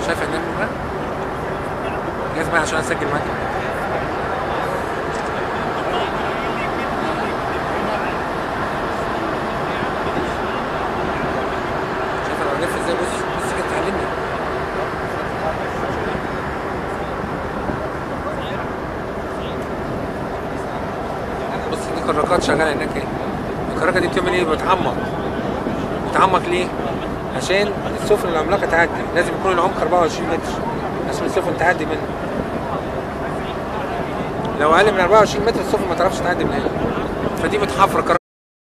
شايف ان انا جاهز معايا عشان اسجل معاك. شايف انا بلف ازاي؟ بص كده تعلمني. بص دي كراكات شغاله هناك اهي. الكراكه دي بتعمل ايه؟ بتعمق ليه؟ عشان السفن العملاقه تعدي، لازم يكون العمق 24 متر عشان السفن تعدي منه. لو اقل من 24 متر السفن ما تعرفش تعدي من هنا، فدي بتحفر